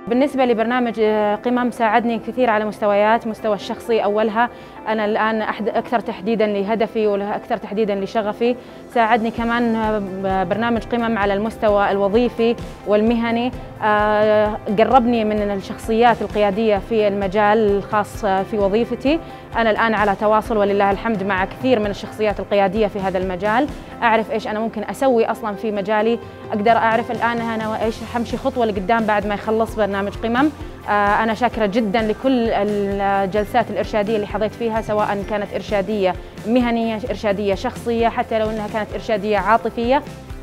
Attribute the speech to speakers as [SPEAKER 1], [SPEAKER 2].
[SPEAKER 1] بالنسبة لبرنامج قمم ساعدني كثير على مستويات، مستوى الشخصي أولها، أنا الآن أكثر تحديداً لهدفي وأكثر تحديداً لشغفي. ساعدني كمان برنامج قمم على المستوى الوظيفي والمهني، قربني من الشخصيات القيادية في المجال الخاص في وظيفتي. أنا الآن على تواصل ولله الحمد مع كثير من الشخصيات القيادية في هذا المجال، أعرف إيش أنا ممكن أسوي أصلاً في مجالي، أقدر أعرف الآن أنا إيش حمشي خطوة لقدام بعد ما يخلص برنامج قمم. أنا شاكرة جداً لكل الجلسات الإرشادية اللي حظيت فيها، سواء كانت إرشادية مهنية، إرشادية شخصية، حتى لو أنها كانت إرشادية عاطفية.